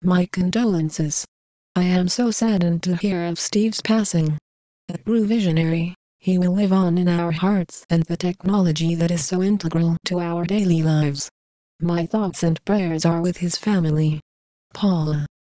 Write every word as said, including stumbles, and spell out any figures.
My condolences. I am so saddened to hear of Steve's passing. A true visionary, he will live on in our hearts and the technology that is so integral to our daily lives. My thoughts and prayers are with his family. Paula.